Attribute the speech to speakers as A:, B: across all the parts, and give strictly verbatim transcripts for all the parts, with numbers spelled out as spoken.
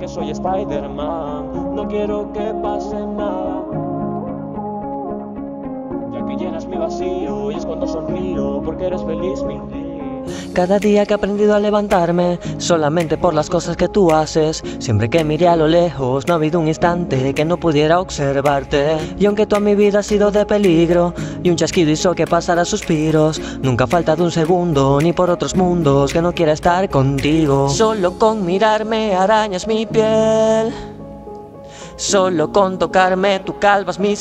A: soy Spider-Man. No quiero que pase nada, ya que llenas mi vacío y es cuando sonrío porque eres feliz, mi vida.
B: Cada día que he aprendido a levantarme, solamente por las cosas que tú haces. Siempre que miré a lo lejos, no ha habido un instante que no pudiera observarte. Y aunque toda mi vida ha sido de peligro, y un chasquido hizo que pasara suspiros, nunca ha faltado un segundo, ni por otros mundos, que no quiera estar contigo. Solo con mirarme arañas mi piel, solo con tocarme tú calvas mi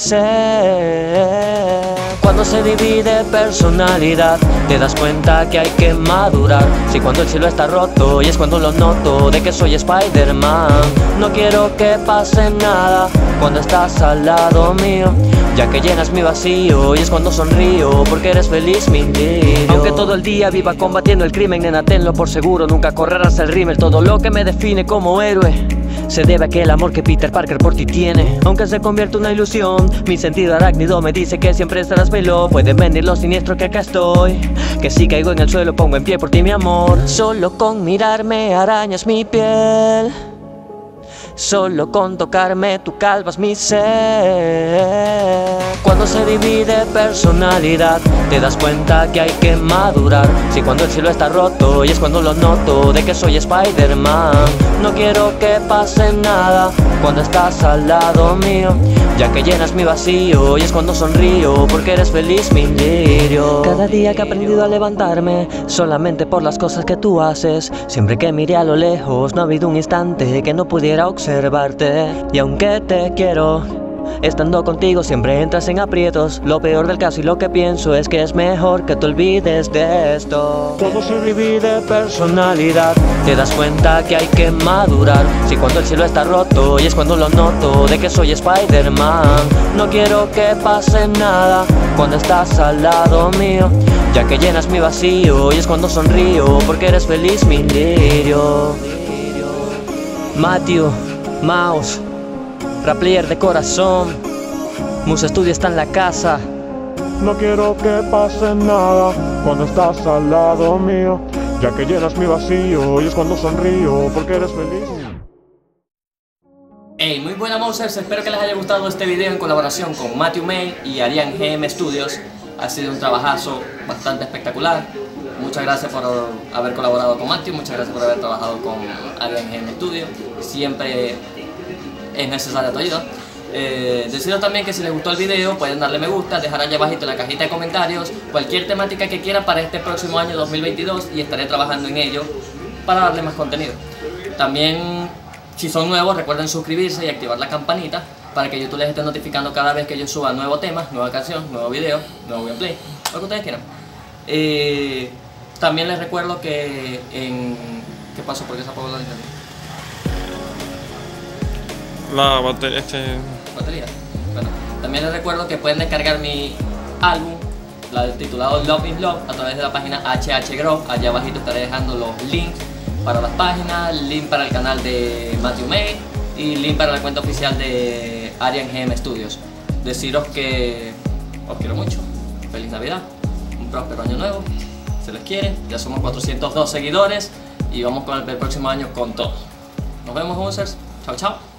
B: ser. Cuando se divide personalidad, te das cuenta que hay que madurar. Si cuando el cielo está roto, y es cuando lo noto, de que soy Spider-Man. No quiero que pase nada cuando estás al lado mío, ya que llenas mi vacío y es cuando sonrío porque eres feliz, mi lirio. Aunque todo el día viva combatiendo el crimen, nena, tenlo por seguro, nunca correrás el rímel. Todo lo que me define como héroe se debe a aquel amor que Peter Parker por ti tiene. Aunque se convierte en una ilusión, mi sentido arácnido me dice que siempre estarás velo. Pueden venir lo siniestro que acá estoy, que si caigo en el suelo pongo en pie por ti, mi amor. Solo con mirarme arañas mi piel, solo con tocarme tú calvas mi ser. Cuando se divide personalidad, te das cuenta que hay que madurar. Si cuando el cielo está roto, y es cuando lo noto, de que soy Spider-Man. No quiero que pase nada cuando estás al lado mío, ya que llenas mi vacío y es cuando sonrío porque eres feliz, mi lirio. Cada día que he aprendido a levantarme, solamente por las cosas que tú haces. Siempre que miré a lo lejos, no ha habido un instante que no pudiera observarte. Y aunque te quiero, estando contigo siempre entras en aprietos. Lo peor del caso y lo que pienso es que es mejor que te olvides de esto. Cuando se divide personalidad, te das cuenta que hay que madurar. Si cuando el cielo está roto, y es cuando lo noto, de que soy Spider-Man. No quiero que pase nada cuando estás al lado mío, ya que llenas mi vacío y es cuando sonrío porque eres feliz, mi lirio. Matthew, Mouse, rap player de corazón, Musa Studio está en la casa.
A: No quiero que pase nada cuando estás al lado mío, ya que llenas mi vacío y es cuando sonrío porque eres feliz.
C: Hey, muy buenas Mousers, espero que les haya gustado este video en colaboración con Matthew May y Arian G M Studios. Ha sido un trabajazo bastante espectacular. Muchas gracias por haber colaborado con Matthew, muchas gracias por haber trabajado con Arian G M Studios. Siempre es necesaria tu ayuda. Eh, deciros también que si les gustó el video pueden darle me gusta, dejar allá abajito en la cajita de comentarios cualquier temática que quieran para este próximo año dos mil veintidós y estaré trabajando en ello para darle más contenido. También, si son nuevos, recuerden suscribirse y activar la campanita para que YouTube les esté notificando cada vez que yo suba nuevo tema, nueva canción, nuevo video, nuevo gameplay, lo que ustedes quieran. Eh, también les recuerdo que en... ¿Qué pasó? ¿Por qué se apagó la internet?
D: La batería, este...
C: batería. Bueno, también les recuerdo que pueden descargar mi álbum, la titulado Love is Love, a través de la página H H Grow. Allá abajito estaré dejando los links para las páginas, link para el canal de Matthew May y link para la cuenta oficial de Arian G M Studios. Deciros que os quiero mucho, feliz Navidad, un próspero año nuevo, se les quiere, ya somos cuatrocientos dos seguidores y vamos con el próximo año con todo. Nos vemos, Users, chao chao.